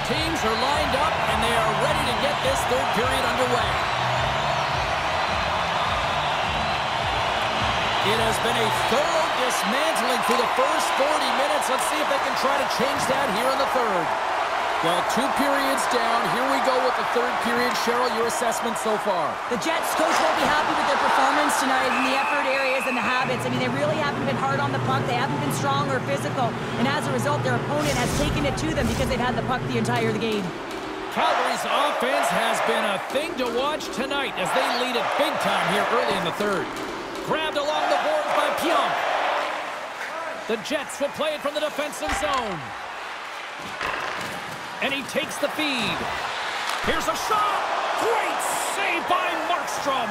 teams are lined up, and they are ready to get this third period underway. It has been a thorough dismantling through the first 40 minutes. Let's see if they can try to change that here in the third. Well, 2 periods down. Here we go with the third period. Cheryl, your assessment so far? The Jets coach won't be happy with their performance tonight in the effort areas and the habits. I mean, they really haven't been hard on the puck. They haven't been strong or physical. And as a result, their opponent has taken it to them because they've had the puck the entire game. Calgary's offense has been a thing to watch tonight as they lead it big time here early in the third. Grabbed along the boards by Pionk. The Jets will play it from the defensive zone. And he takes the feed. Here's a shot. Great save by Markstrom.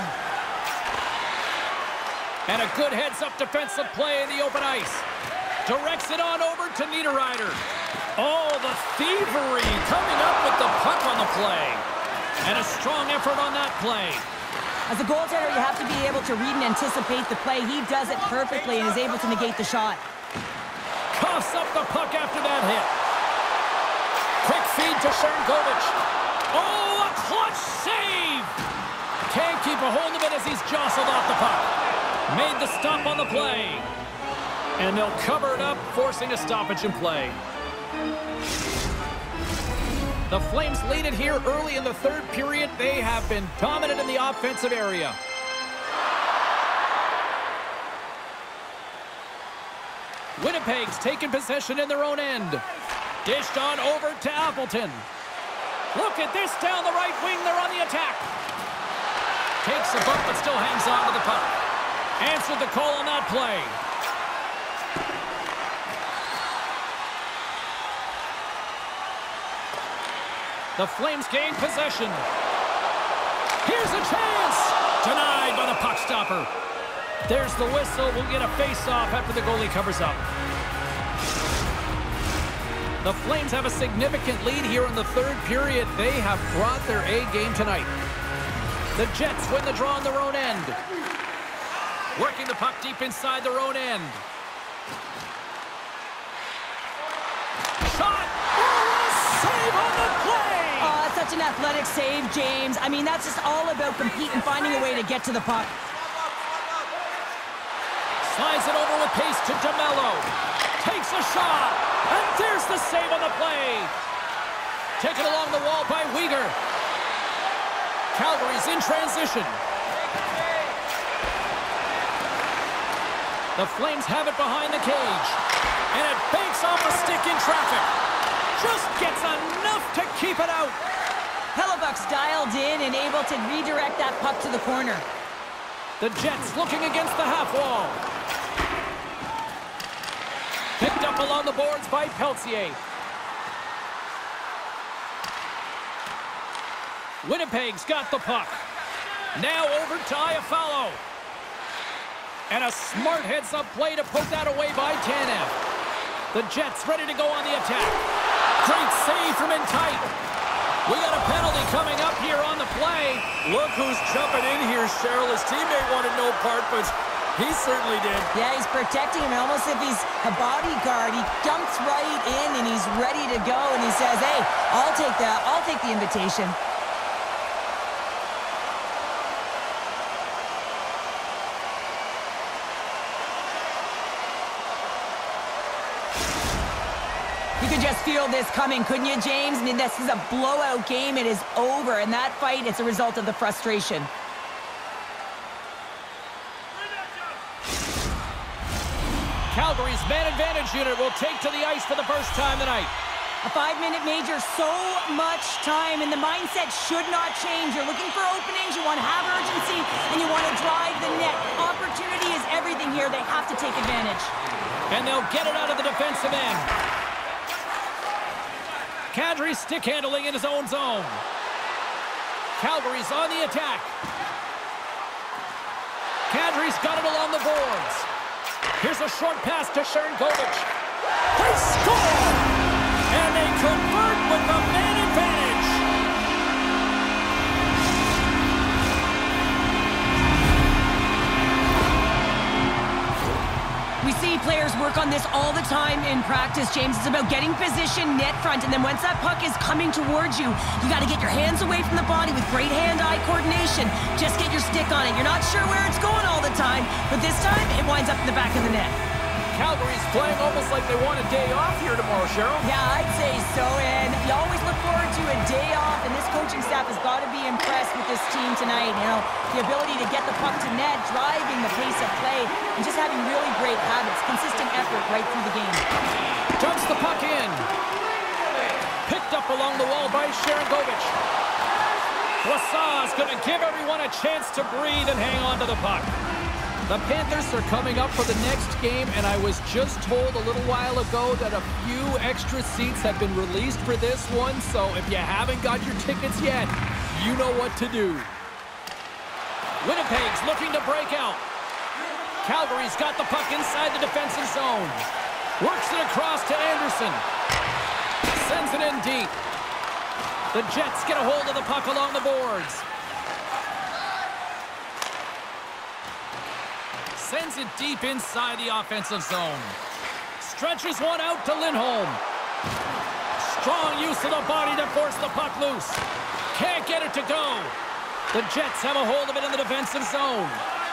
And a good heads-up defensive play in the open ice. Directs it on over to Niederreiter. Oh, the thievery coming up with the puck on the play. And a strong effort on that play. As a goaltender, you have to be able to read and anticipate the play. He does it perfectly and is able to negate the shot. Coughs up the puck after that hit. Quick feed to Sharangovich. Oh, a clutch save! Can't keep a hold of it as he's jostled off the puck. Made the stop on the play. And they'll cover it up, forcing a stoppage in play. The Flames lead it here early in the third period. They have been dominant in the offensive area. Winnipeg's taken possession in their own end. Dished on over to Appleton. Look at this down the right wing. They're on the attack. Takes a bump but still hangs on to the puck. Answered the call on that play. The Flames gain possession. Here's a chance. Denied by the puck stopper. There's the whistle. We'll get a face-off after the goalie covers up. The Flames have a significant lead here in the third period. They have brought their A game tonight. The Jets win the draw on their own end. Working the puck deep inside their own end. Shot! Oh, save on the play! Oh, that's such an athletic save, James. I mean, that's just all about competing, finding a way to get to the puck. Slides it over with pace to DeMello. Takes a shot. And there's the save on the play. Taken along the wall by Weegar. Calgary's in transition. The Flames have it behind the cage. And it banks off a stick in traffic. Just gets enough to keep it out. Hellebuck's dialed in and able to redirect that puck to the corner. The Jets looking against the half wall. Picked up along the boards by Peltier. Winnipeg's got the puck. Now over to Iafallo. And a smart heads-up play to poke that away by Tanev. The Jets ready to go on the attack. Great save from in tight. We got a penalty coming up here on the play. Look who's jumping in here, Cheryl. His teammate wanted no part, but he certainly did. Yeah, he's protecting him almost if he's a bodyguard. He jumps right in and he's ready to go and he says, hey, I'll take the invitation. You could just feel this coming, couldn't you, James? I mean, this is a blowout game. It is over, and that fight, it's a result of the frustration. Calgary's man advantage unit will take to the ice for the first time tonight. A 5-minute major, so much time, and the mindset should not change. You're looking for openings, you want to have urgency, and you want to drive the net. Opportunity is everything here. They have to take advantage. And they'll get it out of the defensive end. Kadri's stick handling in his own zone. Calgary's on the attack. Kadri's got it along the boards. Here's a short pass to Sharangovich. They score! And they convert with the man advantage. We see players work on on this all the time in practice, James. It's about getting position net front, and then once that puck is coming towards you, you got to get your hands away from the body with great hand-eye coordination. Just get your stick on it. You're not sure where it's going all the time, but this time it winds up in the back of the net. Calgary's playing almost like they want a day off here tomorrow, Cheryl. Yeah, I'd say so, and you always look forward to a day off, and this coaching staff has got to be impressed with this team tonight. You know, the ability to get the puck to net, driving the pace of play, and just having really great habits, consistent effort right through the game. Dumps the puck in. Picked up along the wall by Sharangovich. Brassard's going to give everyone a chance to breathe and hang on to the puck. The Panthers are coming up for the next game, and I was just told a little while ago that a few extra seats have been released for this one, so if you haven't got your tickets yet, you know what to do. Winnipeg's looking to break out. Calgary's got the puck inside the defensive zone. Works it across to Anderson. Sends it in deep. The Jets get a hold of the puck along the boards. Sends it deep inside the offensive zone. Stretches one out to Lindholm. Strong use of the body to force the puck loose. Can't get it to go. The Jets have a hold of it in the defensive zone.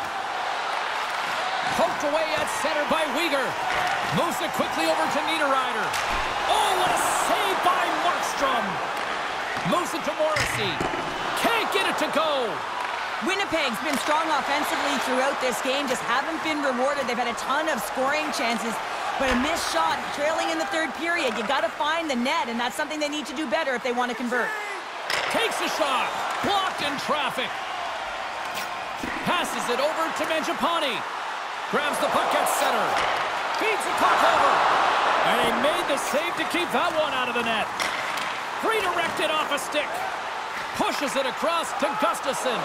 Poked away at center by Weegar. Moves it quickly over to Niederreiter. Oh, what a save by Markstrom. Moves it to Morrissey. Can't get it to go. Winnipeg's been strong offensively throughout this game, just haven't been rewarded. They've had a ton of scoring chances, but a missed shot trailing in the third period. You got to find the net, and that's something they need to do better if they want to convert. Takes a shot. Blocked in traffic. Passes it over to Mangiapane. Grabs the puck at center. Feeds the puck over. And he made the save to keep that one out of the net. Redirected off a stick. Pushes it across to Gustafsson.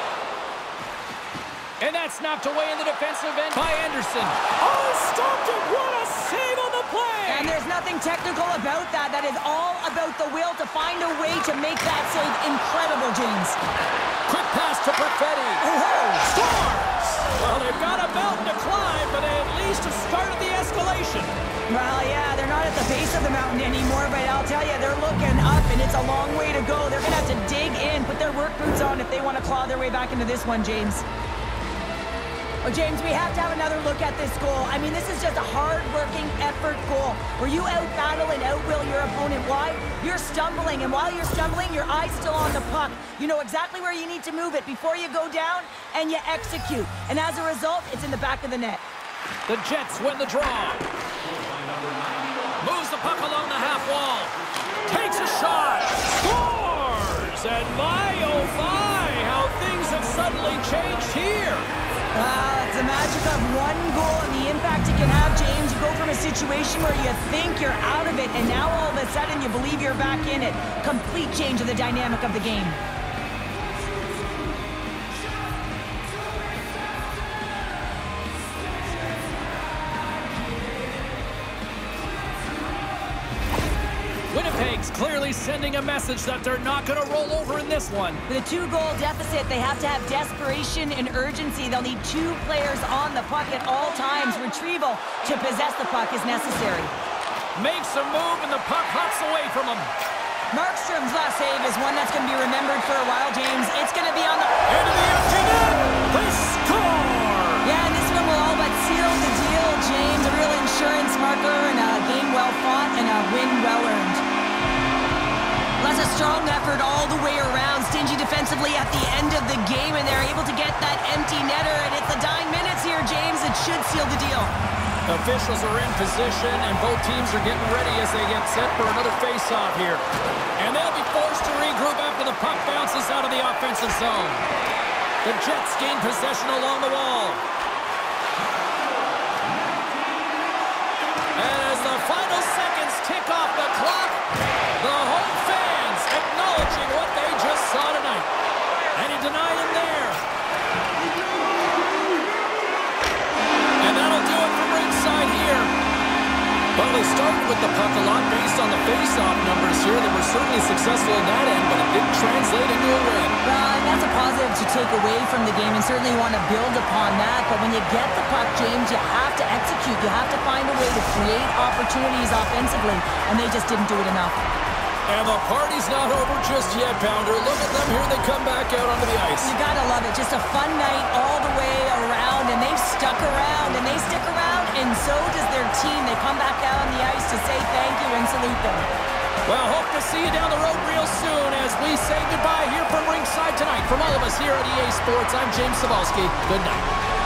And that's knocked away in the defensive end by Anderson. Oh, stopped it! What a save on the play! And there's nothing technical about that. That is all about the will to find a way to make that save incredible, James. Quick pass to Perfetti. Scores! Well, they've got a mountain to climb, but they at least have started the escalation. Well, yeah, they're not at the base of the mountain anymore, but I'll tell you, they're looking up, and it's a long way to go. They're going to have to dig in, put their work boots on if they want to claw their way back into this one, James. Well, James, we have to have another look at this goal. I mean, this is just a hard-working effort goal where you out-battle and out-will your opponent. Why? You're stumbling, and while you're stumbling, your eye's still on the puck. You know exactly where you need to move it before you go down, and you execute. And as a result, it's in the back of the net. The Jets win the draw. Moves the puck along the half wall. Takes a shot. Scores! And my, oh my, how things have suddenly changed here. It's the magic of one goal and the impact it can have, James. You go from a situation where you think you're out of it, and now all of a sudden you believe you're back in it. Complete change of the dynamic of the game. Winnipeg's clearly sending a message that they're not going to roll over in this one. With a 2-goal deficit, they have to have desperation and urgency. They'll need 2 players on the puck at all times. Retrieval to possess the puck is necessary. Makes a move, and the puck hops away from him. Markstrom's last save is one that's going to be remembered for a while, James. It's going to be on the... Into the empty net! They score! Yeah, and this one will all but seal the deal, James. A real insurance marker and a game well fought and a win well earned. That's a strong effort all the way around. Stingy defensively at the end of the game, and they're able to get that empty netter, and it's the dying minutes here, James. It should seal the deal. Officials are in position, and both teams are getting ready as they get set for another face-off here. And they'll be forced to regroup after the puck bounces out of the offensive zone. The Jets gain possession along the wall. And as the final seconds tick off the clock, the home fans acknowledging what they just saw tonight. And he denied him there. And that'll do it from ringside here. Well, they started with the puck a lot based on the face-off numbers here. They were certainly successful in that end, but it didn't translate into a win. And that's a positive to take away from the game, and certainly you want to build upon that. But when you get the puck, James, you have to execute. You have to find a way to create opportunities offensively, and they just didn't do it enough. And the party's not over just yet, Pounder. Look at them here. They come back out onto the ice. You got to love it. Just a fun night all the way around, and they've stuck around, and they stick around, and so does their team. They come back out on the ice to say thank you and salute them. Well, hope to see you down the road real soon as we say goodbye here from ringside tonight. From all of us here at EA Sports, I'm James Cebulski. Good night.